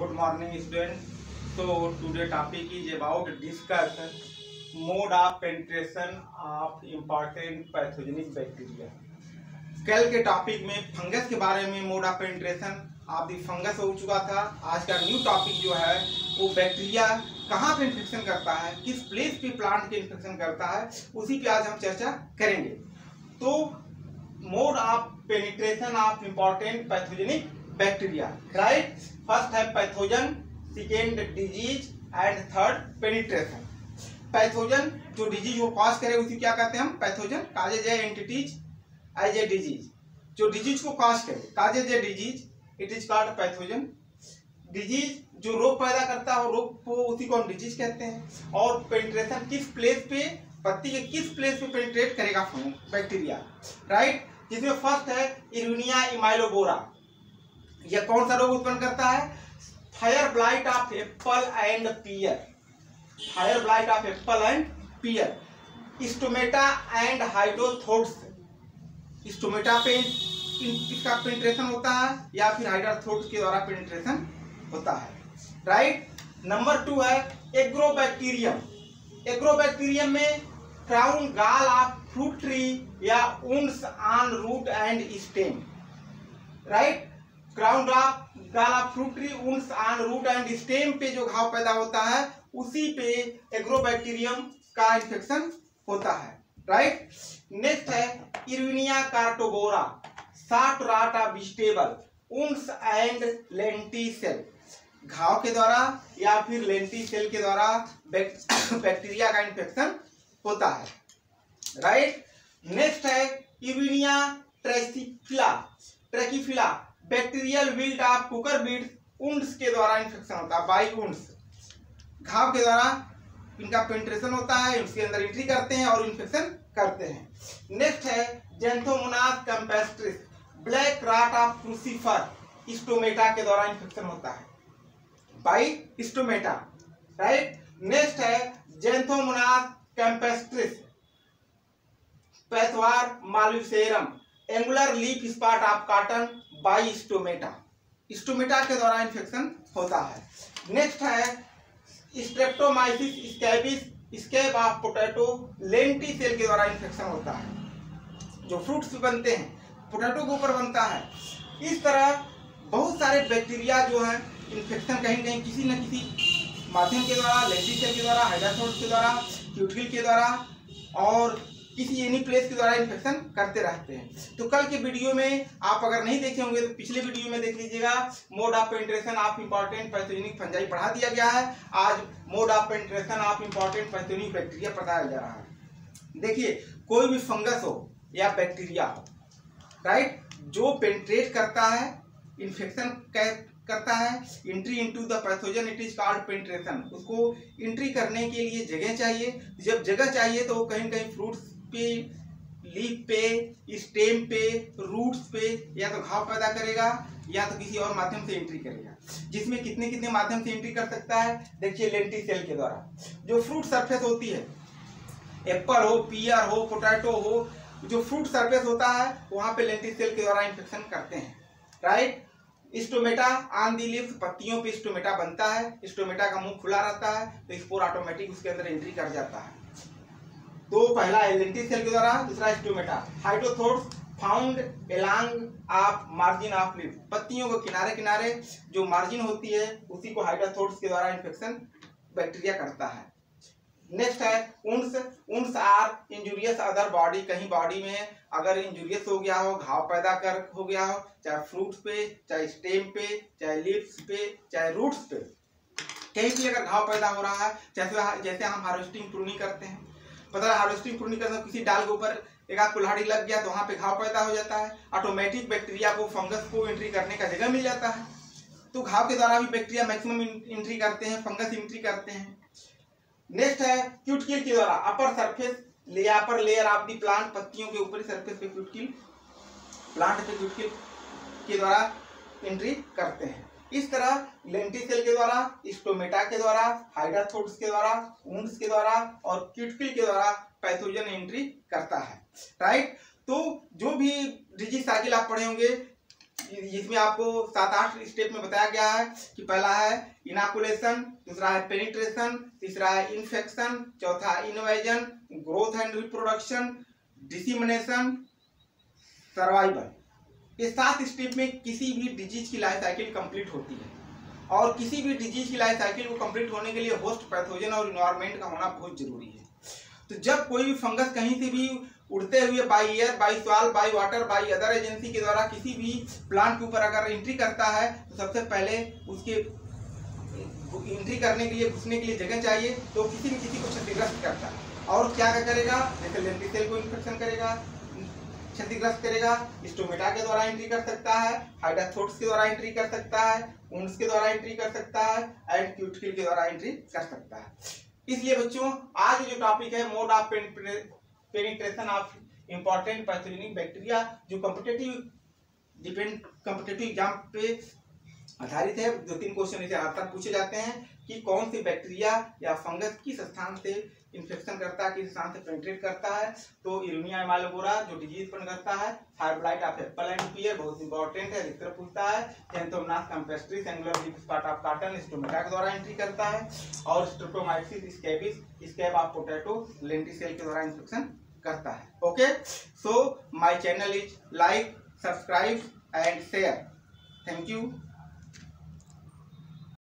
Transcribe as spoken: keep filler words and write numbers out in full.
Good morning, students. So today topic is about discuss mode of penetration of important pathogenic bacteria. कल के topic में fungus के बारे में mode of penetration of the fungus हो चुका था। आज का न्यू टॉपिक जो है वो बैक्टीरिया कहाँ पे इन्फेक्शन करता है, किस प्लेस पे प्लांट के इन्फेक्शन करता है, उसी पे आज हम चर्चा करेंगे। तो mode of penetration of important pathogenic bacteria, right. First है pathogen, second disease and third penetration. Pathogen जो डिजीज को कॉज करे उसी क्या कहते हैं हम pathogen, causes a entities as a disease. जो डिजीज को कॉज करे causes a disease, it is called pathogen. Disease जो रोग पैदा करता है रोग को उसी को हम डिजीज कहते हैं। और पेनिट्रेशन किस प्लेस पे, पत्ती के किस प्लेस पे पेनिट्रेट करेगा बैक्टीरिया, राइट। जिसमें फर्स्ट है इरुनिया इमाइलोबोरा। यह कौन सा रोग उत्पन्न करता है? Fire blight of apple and pear. Fire blight of apple and pear. Stomata and hydathodes. Stomata पे इसका पेनिट्रेशन होता है या फिर हाइड्रोथोड्स के द्वारा पेनिट्रेशन होता है, राइट। नंबर टू है एग्रोबैक्टीरियम। एग्रोबैक्टीरियम में crown gall of fruit tree या wounds on root and stem, right. Crown gall of fruit tree, wounds on root and stem पे जो घाव पैदा होता है उसी पे एग्रोबैक्टीरियम का इन्फेक्शन होता है, राइट। नेक्स्ट है Erwinia carotovora, short rot of vegetable, wounds and lenticel. घाव के द्वारा या फिर लेंटिसेल के द्वारा बैक्टीरिया का इन्फेक्शन होता है, राइट। नेक्स्ट है Erwinia tracheiphila. Tracheiphila bacterial wilt of cucurbits, wounds के द्वारा इन्फेक्शन होता है, बाई वुंड्स। घाव के द्वारा इनका पेनिट्रेशन होता है, इसके अंदर एंट्री करते हैं और इन्फेक्शन करते हैं। नेक्स्ट है Xanthomonas campestris, black rot of crucifer. Stomata के द्वारा इन्फेक्शन होता है, बाई स्टोमेटा, राइट। नेक्स्ट है Xanthomonas campestris pathovar malvacearum, angular leaf spot of cotton, by stomata. Stomata के द्वारा इन्फेक्शन होता है। नेक्स्ट है Streptomyces scabies, scab of potato, lenticel के द्वारा इन्फेक्शन होता है। जो फ्रूट्स भी बनते हैं पोटैटो के ऊपर बनता है। इस तरह बहुत सारे बैक्टीरिया जो है इन्फेक्शन कहीं कहीं किसी न किसी माध्यम के द्वारा, लेंटिसेल के द्वारा, हाइड्रोथोड्स के द्वारा, क्यूटिकल के द्वारा और किसी एनी प्लेस के द्वारा इन्फेक्शन करते रहते हैं। तो कल के वीडियो में आप अगर नहीं देखे होंगे तो पिछले वीडियो में देख लीजिएगा। Mode of penetration of important pathogenic fungi पढ़ा दिया गया है। आज mode of penetration of important pathogenic bacteria पढ़ाया जा रहा है। देखिए कोई भी फंगस हो या बैक्टीरिया हो, राइट, जो पेनिट्रेट करता है, इन्फेक्शन करता है, entry into the pathogen, it is called penetration. उसको एंट्री करने के लिए जगह चाहिए। जब जगह चाहिए तो वो कहीं कहीं फ्रूट्स पे, लीफ पे, स्टेम पे, रूट्स पे या तो घाव पैदा करेगा या तो किसी और माध्यम से एंट्री करेगा। जिसमें कितने कितने माध्यम से एंट्री कर सकता है? देखिए लेंटिसेल के द्वारा। जो फ्रूट सरफेस होती है, एप्पल हो, पियर हो, पोटैटो हो, जो फ्रूट सरफेस होता है वहां पे लेंटिसेल के द्वारा इन्फेक्शन करते हैं, right. Stomata on the leaf, पत्तियों पे स्टोमेटा बनता है। स्टोमेटा का मुंह खुला रहता है तो स्पोर ऑटोमेटिक उसके अंदर एंट्री कर जाता है। तो पहला है लेंटिसेल के द्वारा, दूसरा stomata. Hydathodes found along of margin of leaf, पत्तियों के किनारे किनारे जो मार्जिन होती है उसी को हाइड्रोथोड्स के द्वारा इन्फेक्शन बैक्टीरिया करता है। नेक्स्ट है wounds. Wounds are injurious other body, कहीं बॉडी में अगर इंजुरियस हो गया हो, घाव पैदा कर हो गया हो, चाहे फ्रूट्स पे, चाहे स्टेम पे, चाहे लीव्स पे, चाहे रूट्स पे, कहीं भी अगर घाव पैदा हो रहा है, जैसे जैसे हम हार्वेस्टिंग प्रूनिंग करते हैं, पता है हार्वेस्टिंग प्रूनिंग करते हैं, किसी डाल के ऊपर एक आध कुल्हाड़ी लग गया तो वहां पे घाव पैदा हो जाता है। ऑटोमेटिक बैक्टीरिया को, फंगस को एंट्री करने का जगह मिल जाता है। तो घाव के द्वारा भी बैक्टीरिया मैक्सिमम एंट्री करते हैं, फंगस एंट्री करते हैं। नेक्स्ट है क्यूटिकल के द्वारा, अपर सरफेस या upper layer of the plant, पत्तियों के ऊपरी सरफेस पे क्यूटिकल, प्लांट पे क्यूटिकल के द्वारा एंट्री करते हैं। इस तरह लेंटिसेल के द्वारा, स्टोमेटा के द्वारा, हाइड्रोथोड्स के द्वारा, वुंड्स के द्वारा और क्यूटिकल के द्वारा पैथोजन एंट्री करता है, राइट। तो जो भी डिजीज साइकिल आप पढ़े होंगे जिसमें आपको सात आठ स्टेप में बताया गया है कि पहला है इनाकुलेशन, दूसरा है पेनिट्रेशन, तीसरा है इन्फेक्शन, चौथा invasion, growth and reproduction, dissemination, survival. इस सात स्टेप में किसी भी डिजीज की लाइफ साइकिल कंप्लीट होती है और किसी भी डिजीज की लाइफ साइकिल को कंप्लीट होने के लिए होस्ट, पैथोजन और इन्वायरमेंट का होना बहुत जरूरी है। तो जब कोई भी फंगस कहीं से भी उड़ते हुए by air, by soil, by water, by other agency के द्वारा किसी भी प्लांट के ऊपर अगर एंट्री करता है तो सबसे पहले उसके एंट्री करने के लिए, घुसने के लिए जगह चाहिए। तो किसी न किसी को क्षतिग्रस्त करता है और क्या करेगा, जैसे लेंटिसेल को इन्फेक्शन करेगा, क्षतिग्रस्त करेगा, स्टोमेटा के द्वारा एंट्री कर सकता है, हाइड्रोथोट्स के द्वारा एंट्री कर सकता है, वुंड्स के द्वारा एंट्री कर सकता है एंड क्यूटिकल के द्वारा एंट्री कर सकता है। इसलिए बच्चों आज जो टॉपिक है mode of penetration of important pathogenic bacteria, जो कॉम्पिटिटिव डिपेंड कॉम्पिटिटिव एग्जाम पे आधारित है। दो तीन क्वेश्चन इसे आकर पूछे जाते हैं कि कौन सी बैक्टीरिया या फंगस किस स्थान से इन्फेक्शन करता है, किस स्थान से पेनिट्रेट करता है। तो इरुनिया एमाइलोबोरा जो डिजीज उत्पन्न करता है, fire blight of apple and pear बहुत इंपॉर्टेंट है, अधिकतर पूछता है। Xanthomonas campestris angular leaf spot of cotton stomata के द्वारा एंट्री करता है और Streptomyces scabies scab of potato lenticel के द्वारा इन्फेक्शन करता है। Okay, so my channel is like, subscribe and share. Thank you.